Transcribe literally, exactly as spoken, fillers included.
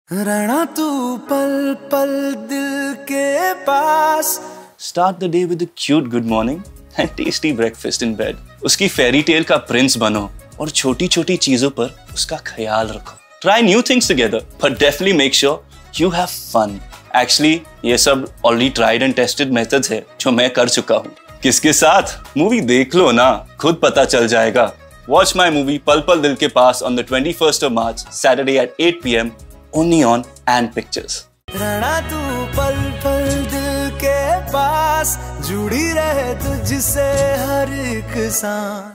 रहना तू पल पल दिल के पास। Start the day with a cute good morning and tasty breakfast in bed. उसकी fairy tale का prince बनो और छोटी छोटी चीजों पर उसका ख्याल रखो. Try new things together, but definitely make sure you have fun. Actually, ये सब already tried and tested methods है जो मैं कर चुका हूँ. किसके साथ? मूवी देख लो ना, खुद पता चल जाएगा. Watch my movie Pal DIl Ke Paas on the twenty-first of March, Saturday at eight p m only on And Pictures. रहना तू पल पल दिल के पास, जुड़ी रहे तुझसे हर एक सांस।